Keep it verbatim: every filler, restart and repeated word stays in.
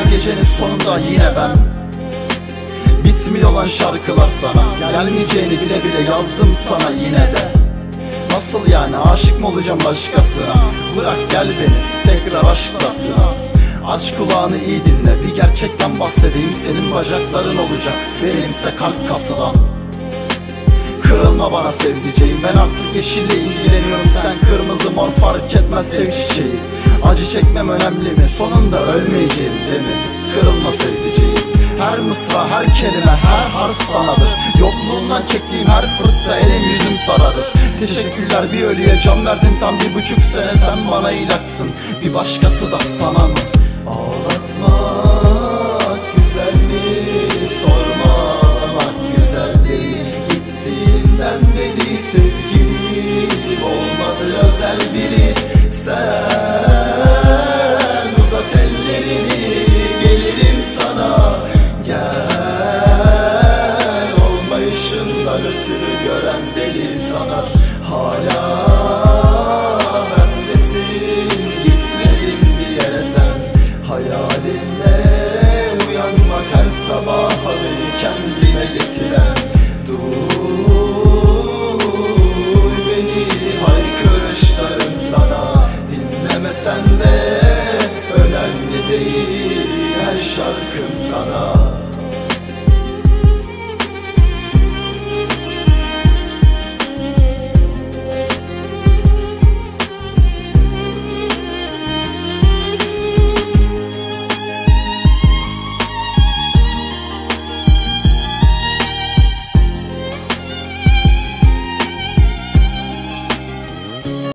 her gecenin sonunda yine ben. Bitmiyor lan şarkılar sana, gelmeyeceğini bile bile yazdım sana yine de. Nasıl yani, aşık mı olacağım başkasına? Bırak gel beni tekrar aşklasın. Aç kulağını iyi dinle, bir gerçekten bahsedeyim. Senin bacakların olacak, benimse kalp kasılan. Kırılma bana sevdiceğim, ben artık yeşille ilgileniyorum. Sen kırmızı mor fark etmez, sev çiçeği. Acı çekmem önemli mi? Sonunda ölmeyeceğim değil mi? Kırılma sevdiceğim. Her mısra, her kelime, her harf sanadır. Yokluğundan çektiğim her fırtta elim yüzüm sararır. Teşekkürler bir ölüye can verdin tam bir buçuk sene. Sen bana ilaçsın, bir başkası da sana mı? Ağlatmak güzel mi? Sormamak güzel değil. Gittiğinden beri sevgilim olmadı özel biri. Sen uzat ellerini, gelirim sana. Gel, olmayışından ötürü gören deli sanar. Hala